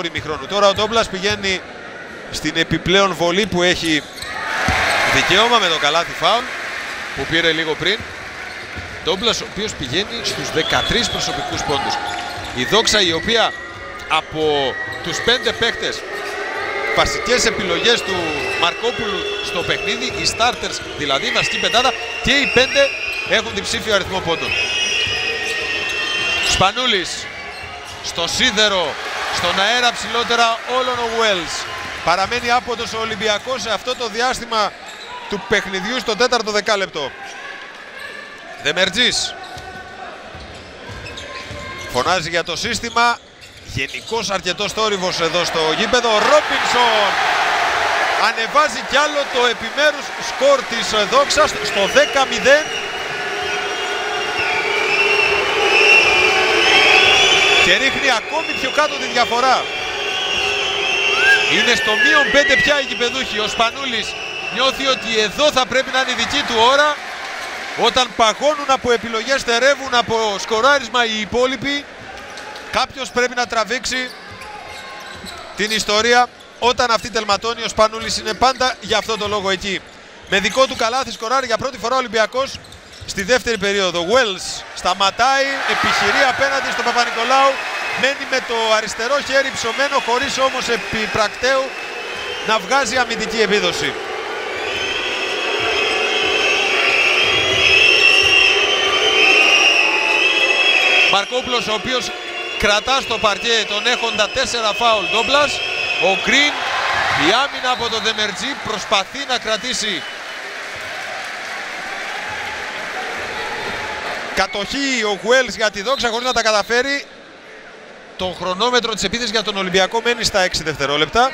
ημιχρόνου. Τώρα ο Ντόμπλας πηγαίνει στην επιπλέον βολή που έχει δικαίωμα με το καλάθι φάουλ που πήρε λίγο πριν. Ντόμπλας ο οποίος πηγαίνει στους 13 προσωπικούς πόντους. Η Δόξα η οποία από τους 5 παίκτες βασικές επιλογές του Μαρκόπουλου στο παιχνίδι, οι starters δηλαδή, η βασική πεντάδα, και οι 5 έχουν διψήφιο αριθμό πόντων. Σπανούλης στο σίδερο, στον αέρα ψηλότερα όλων ο Wells. Παραμένει άποντος ο Ολυμπιακός σε αυτό το διάστημα του παιχνιδιού στο 4ο δεκάλεπτο. Δεμερτζής φωνάζει για το σύστημα. Γενικός αρκετός θόρυβος εδώ στο γήπεδο. Ο Ρόμπινσον ανεβάζει κι άλλο το επιμέρους σκορ της Δόξας στο 10-0. Και ρίχνει ακόμη πιο κάτω τη διαφορά. Είναι στο μείον 5 πια οι γηπεδούχοι. Ο Σπανούλης νιώθει ότι εδώ θα πρέπει να είναι η δική του ώρα. Όταν παγώνουν από επιλογές, στερεύουν από σκοράρισμα οι υπόλοιποι, κάποιος πρέπει να τραβήξει την ιστορία. Όταν αυτή τελματώνει, ο Σπανούλης είναι πάντα για αυτό το λόγο εκεί. Με δικό του καλάθι σκοράρει για πρώτη φορά ο Ολυμπιακός στη δεύτερη περίοδο. Wells σταματάει, επιχειρεί απέναντι στον Παπα-Νικολάου. Μένει με το αριστερό χέρι ψωμένο, χωρίς όμως επί πρακτέου να βγάζει αμυντική επίδοση. Μαρκόπουλος ο οποίος κρατά στο παρκέ τον έχοντα 4 φάουλ Ντόμπλας. Ο Γκριν, η άμυνα από τον Δεμερτζή, προσπαθεί να κρατήσει κατοχή ο Wells για τη Δόξα χωρίς να τα καταφέρει. Το χρονόμετρο της επίθεσης για τον Ολυμπιακό μένει στα 6 δευτερόλεπτα.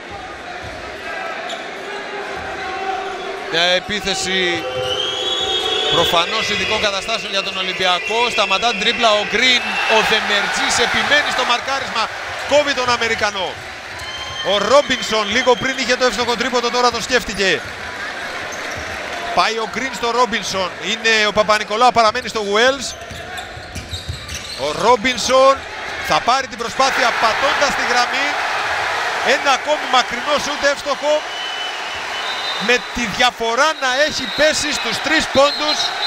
Μια επίθεση προφανώς ειδικών καταστάσεων για τον Ολυμπιακό. Σταματά την τρίπλα ο Γκριν. Ο Δεμερτζής επιμένει στο μαρκάρισμα. Κόβει τον Αμερικανό. Ο Ρόμπινσον λίγο πριν είχε το εύστοχο τρίποντο, τώρα το σκέφτηκε. Πάει ο Γκριν στο Ρόμπινσον. Είναι ο Παπα-Νικολάου, παραμένει στο Wells. Ο Ρόμπινσον θα πάρει την προσπάθεια πατώντας τη γραμμή. Ένα ακόμη μακρινό σούτ εύστοχο. Με τη διαφορά να έχει πέσει στους 3 πόντους.